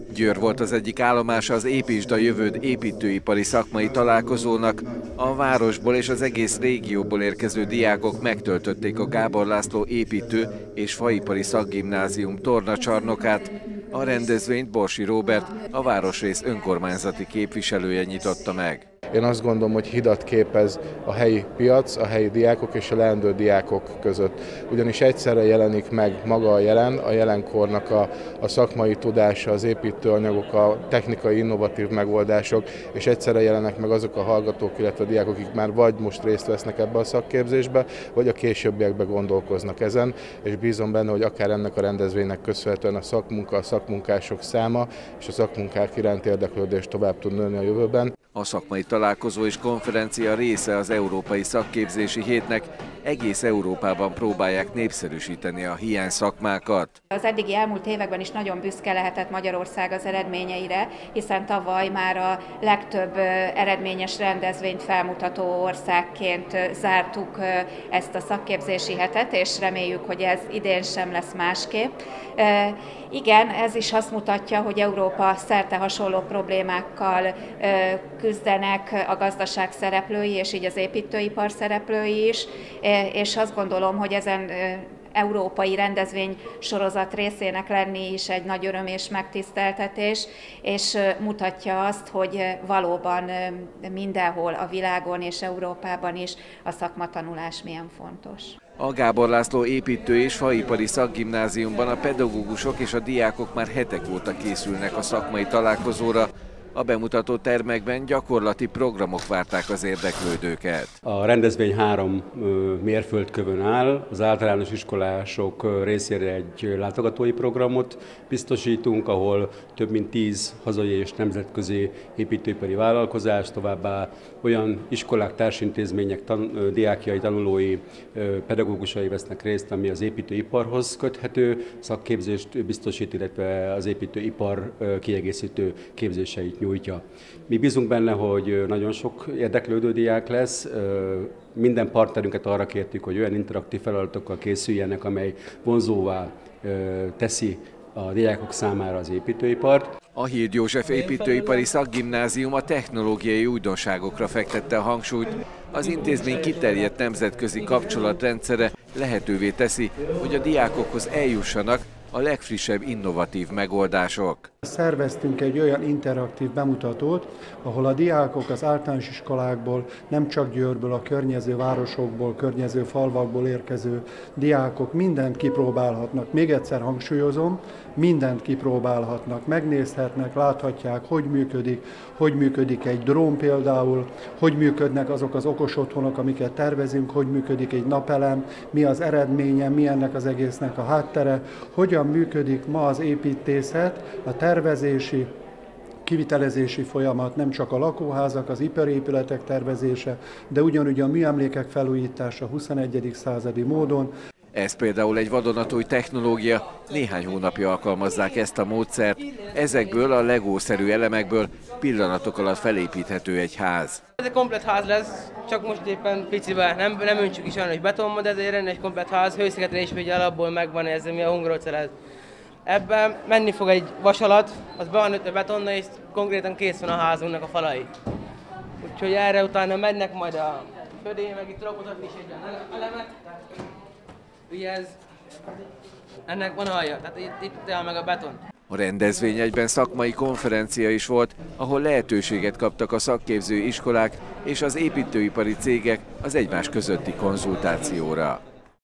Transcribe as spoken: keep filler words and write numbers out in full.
Győr volt az egyik állomása az Építsd a jövőd építőipari szakmai találkozónak. A városból és az egész régióból érkező diákok megtöltötték a Gábor László építő- és faipari szakgimnázium tornacsarnokát. A rendezvényt Borsi Róbert, a városrész önkormányzati képviselője nyitotta meg. Én azt gondolom, hogy hidat képez a helyi piac, a helyi diákok és a leendő diákok között. Ugyanis egyszerre jelenik meg maga a jelen, a jelenkornak a, a szakmai tudása, az építőanyagok, a technikai innovatív megoldások, és egyszerre jelenek meg azok a hallgatók, illetve a diákok, akik már vagy most részt vesznek ebbe a szakképzésbe, vagy a későbbiekben gondolkoznak ezen, és bízom benne, hogy akár ennek a rendezvénynek köszönhetően a szakmunka, a szakmunkások száma és a szakmunkák iránti érdeklődés tovább tud nőni a jövőben. A szakmai találkozó és konferencia része az Európai Szakképzési Hétnek. Egész Európában próbálják népszerűsíteni a hiány szakmákat. Az eddigi elmúlt években is nagyon büszke lehetett Magyarország az eredményeire, hiszen tavaly már a legtöbb eredményes rendezvényt felmutató országként zártuk ezt a szakképzési hetet, és reméljük, hogy ez idén sem lesz másképp. Igen, ez is azt mutatja, hogy Európa szerte hasonló problémákkal küzdenek a gazdaság szereplői, és így az építőipar szereplői is, és azt gondolom, hogy ezen európai rendezvény sorozat részének lenni is egy nagy öröm és megtiszteltetés, és mutatja azt, hogy valóban mindenhol a világon és Európában is a szakmatanulás milyen fontos. A Gábor László építő- és faipari szakgimnáziumban a pedagógusok és a diákok már hetek óta készülnek a szakmai találkozóra. A bemutató termekben gyakorlati programok várták az érdeklődőket. A rendezvény három mérföldkövön áll. Az általános iskolások részére egy látogatói programot biztosítunk, ahol több mint tíz hazai és nemzetközi építőipari vállalkozás, továbbá olyan iskolák, társintézmények, tan- diákjai, tanulói, pedagógusai vesznek részt, ami az építőiparhoz köthető szakképzést biztosít, illetve az építőipar kiegészítő képzéseit nyújtja. Mi bízunk benne, hogy nagyon sok érdeklődő diák lesz. Minden partnerünket arra kértük, hogy olyan interaktív feladatokkal készüljenek, amely vonzóvá teszi a diákok számára az építőipart. A Hird József építőipari szakgimnázium a technológiai újdonságokra fektette a hangsúlyt. Az intézmény kiterjedt nemzetközi kapcsolatrendszere lehetővé teszi, hogy a diákokhoz eljussanak a legfrissebb innovatív megoldások. Szerveztünk egy olyan interaktív bemutatót, ahol a diákok az általános iskolákból, nem csak Győrből, a környező városokból, környező falvakból érkező diákok mindent kipróbálhatnak. Még egyszer hangsúlyozom, mindent kipróbálhatnak, megnézhetnek, láthatják, hogy működik, hogy működik egy drón például, hogy működnek azok az okos otthonok, amiket tervezünk, hogy működik egy napelem, mi az eredménye, mi ennek az egésznek a háttere, hogyan működik ma az építészet, a tervezési, kivitelezési folyamat, nem csak a lakóházak, az ipari épületek tervezése, de ugyanúgy a műemlékek felújítása huszonegyedik századi módon. Ez például egy vadonatúj technológia, néhány hónapja alkalmazzák ezt a módszert. Ezekből a legószerű elemekből pillanatok alatt felépíthető egy ház. Ez egy komplet ház lesz, csak most éppen piciben, nem, nem öntsük is sajnos betonba, de ezért egy komplet ház, hőszigetelés még alapból megvan, ez mi a hungarocell. Ebben menni fog egy vasalat, az be van ötve betonna, és konkrétan kész van a házunknak a falai. Úgyhogy erre utána mennek majd a födé, meg itt rakotatni is egy elemet. Ugye ez, ennek van alja, tehát itt, itt áll meg a beton. A rendezvény egyben szakmai konferencia is volt, ahol lehetőséget kaptak a szakképző iskolák és az építőipari cégek az egymás közötti konzultációra.